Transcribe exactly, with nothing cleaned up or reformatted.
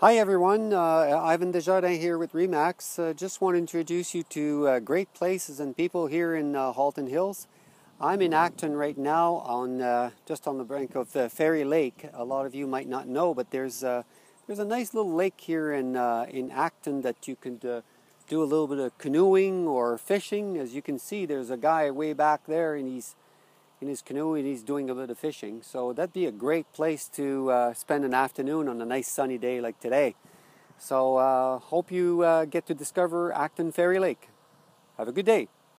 Hi everyone, uh, Ivan Desjardins here with Remax. Uh, just want to introduce you to uh, great places and people here in uh, Halton Hills. I'm in Acton right now, on uh, just on the brink of uh, Fairy Lake. A lot of you might not know, but there's uh, there's a nice little lake here in uh, in Acton that you could uh, do a little bit of canoeing or fishing. As you can see, there's a guy way back there, and he's in his canoe and he's doing a bit of fishing. So that'd be a great place to uh, spend an afternoon on a nice sunny day like today. So uh, hope you uh, get to discover Acton Fairy Lake. Have a good day.